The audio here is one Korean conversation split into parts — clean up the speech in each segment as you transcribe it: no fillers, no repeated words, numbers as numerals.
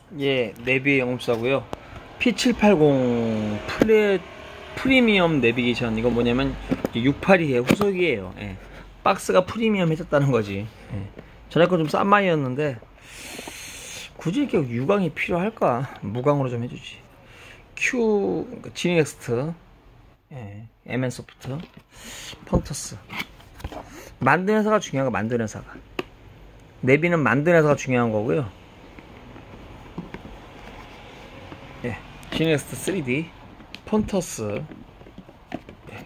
예, 내비 영업사고요. P780 프리미엄 내비게이션. 이건 뭐냐면 682의 후속이에요. 예. 박스가 프리미엄 해졌다는 거지. 예. 전에 건 좀 싼 마이였는데 굳이 이렇게 유광이 필요할까? 무광으로 좀 해주지. 지닉스트, 예. MN소프트, 펀터스. 만든 회사가 중요한 거. 만든 회사가. 내비는 만든 회사가 중요한 거고요. 예, 지닉스트 3D, 폰터스. 예.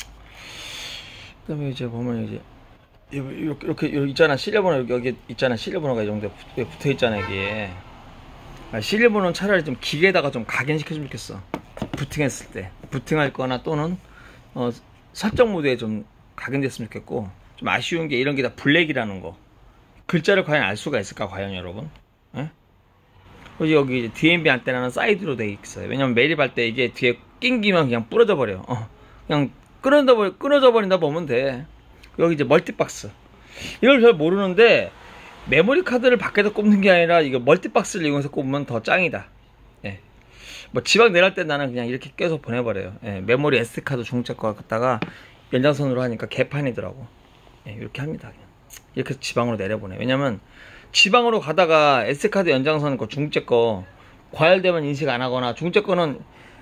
그다음에 이제 보면 이제 이렇게 있잖아. 시리얼번호 여기 있잖아. 시리얼번호가 이 정도 붙어 있잖아 이게. 시리얼번호는 차라리 좀 기계에다가 좀 각인시켜주면 좋겠어. 부팅했을 때, 부팅할 거나 또는 설정 모드에 좀 각인됐으면 좋겠고. 좀 아쉬운 게 이런 게 다 블랙이라는 거. 글자를 과연 알 수가 있을까 과연 여러분? 예? 여기 DMB 안테나는 사이드로 돼 있어요. 왜냐면 매립할 때 이게 뒤에 낑기면 그냥 부러져 버려. 그냥 끊어져 버린다 보면 돼. 여기 이제 멀티박스. 이걸 잘 모르는데 메모리 카드를 밖에서 꼽는 게 아니라 이거 멀티박스를 이용해서 꼽으면 더 짱이다. 예. 뭐 지방 내려갈 때 나는 그냥 이렇게 껴서 보내버려요. 예. 메모리 SD 카드 중국제 거 갖다가 연장선으로 하니까 개판이더라고. 예. 이렇게 합니다. 그냥. 이렇게 지방으로 내려보내. 왜냐면 지방으로 가다가 S카드 연장선 거 중국제 거 과열되면 인식 안 하거나, 중국제 거는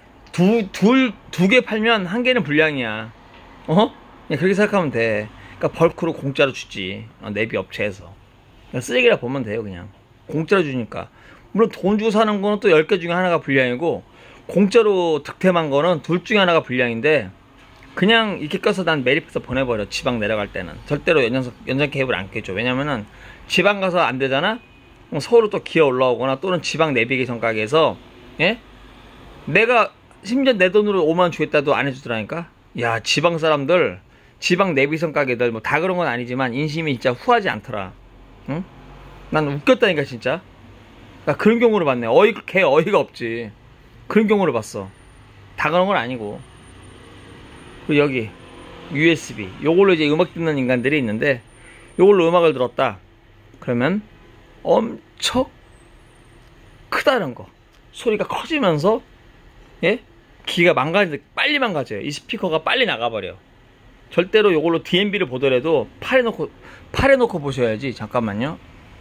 두 개 팔면 한 개는 불량이야. 그냥 그렇게 생각하면 돼. 그러니까 벌크로 공짜로 주지. 내비 업체에서. 그냥 쓰레기라 보면 돼요. 그냥 공짜로 주니까. 물론 돈 주고 사는 거는 또 10개 중에 하나가 불량이고, 공짜로 득템한 거는 둘 중에 하나가 불량인데, 그냥 이렇게 껴서 난 매립해서 보내버려. 지방 내려갈 때는 절대로 연장 케이블 안 껴줘. 왜냐면은 지방 가서 안 되잖아. 그럼 서울로 또 기어 올라오거나, 또는 지방 내비게이션 가게에서, 예? 내가 심지어 내 돈으로 5만원 주겠다도 안 해주더라니까. 야, 지방 사람들, 지방 내비게이션 가게들 뭐 다 그런 건 아니지만 인심이 진짜 후하지 않더라. 응? 난 웃겼다니까 진짜. 나 그런 경우를 봤네. 어이가 없지. 그런 경우를 봤어. 다 그런 건 아니고. 여기 USB, 요걸로 이제 음악 듣는 인간들이 있는데, 요걸로 음악을 들었다 그러면 엄청 크다는 거. 소리가 커지면서, 예? 기가 빨리 망가져요. 이 스피커가 빨리 나가버려. 절대로 요걸로 DMB를 보더라도 팔에 놓고 보셔야지. 잠깐만요.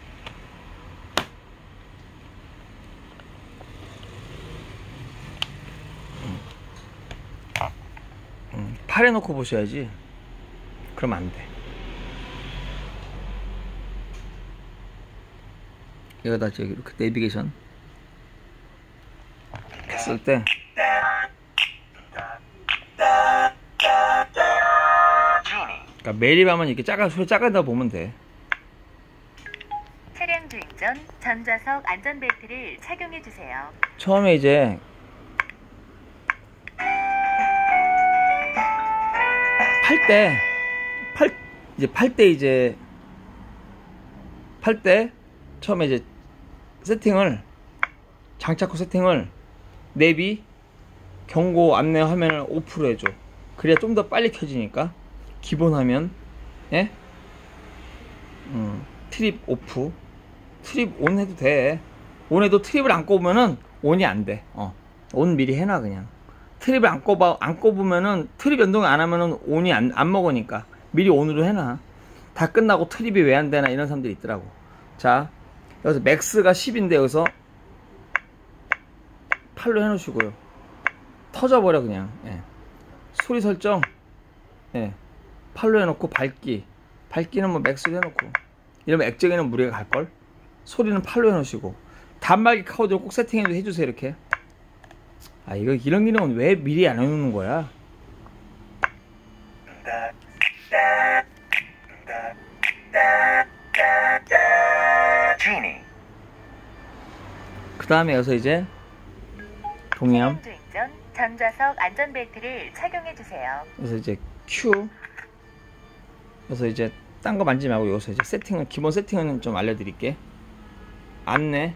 팔에 놓고 보셔야지. 그러면 안 돼. 여기다 저기 이렇게 내비게이션 했을 때 그러니까 매립하면 이렇게 소리 작아다 보면 돼. 차량 주행 전 전좌석 안전벨트를 착용해 주세요. 처음에 이제 팔 때 처음에 이제 장착 후 세팅을 내비 경고 안내 화면을 오프로 해줘. 그래야 좀 더 빨리 켜지니까. 기본 화면, 예? 트립 오프, 트립 온 해도 돼. 온 해도 트립을 안 꼽으면은 온이 안 돼. 온 미리 해놔 그냥. 트립을 안 꼽으면은, 트립 연동 안 하면은 온이 안 먹으니까 미리 온으로 해놔. 다 끝나고 트립이 왜 안 되나 이런 사람들이 있더라고. 자, 여기서 맥스가 10인데 여기서 8로 해놓으시고요. 터져버려 그냥. 예. 소리 설정, 예, 8로 해놓고 밝기는 뭐 맥스로 해놓고, 이러면 액정에는 무리가 갈걸. 소리는 8로 해놓으시고, 단말기 카우드를 꼭 해주세요. 이렇게. 이런 기능은 왜 미리 안 해놓는 거야? 그 다음에 여기서 이제 동의함, 차량 주행 전 전좌석 안전벨트를 착용해 주세요. 그래서 이제 Q, 그래서 이제 딴 거 만지지 말고 여기서 이제 기본 세팅은 좀 알려드릴게. 안내,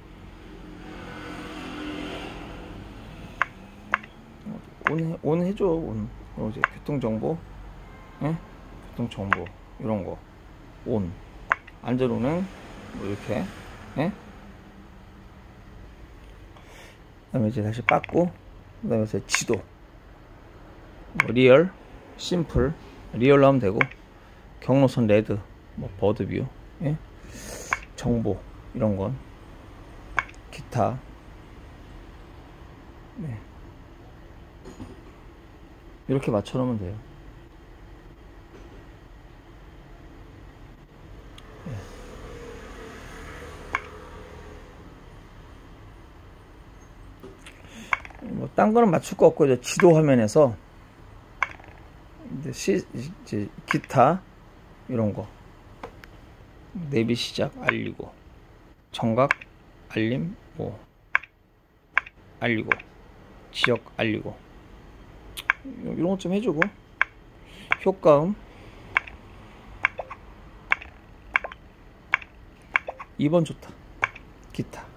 온 해줘. 이제 교통정보, 예? 교통정보 이런 거 온, 안전운행 뭐 이렇게, 예? 그다음에 이제 다시 빠꾸, 그다음에 이제 지도, 뭐 리얼, 심플, 리얼로 하면 되고, 경로선 레드, 뭐 버드뷰, 예? 정보 이런 건, 기타, 네. 이렇게 맞춰놓으면 돼요. 뭐 딴 거는 맞출 거 없고, 이제 지도 화면에서 이제 기타 이런 거, 내비 시작 알리고, 정각 알림 뭐 알리고, 지역 알리고, 이런 것 좀 해주고, 효과음 2번 좋다. 기타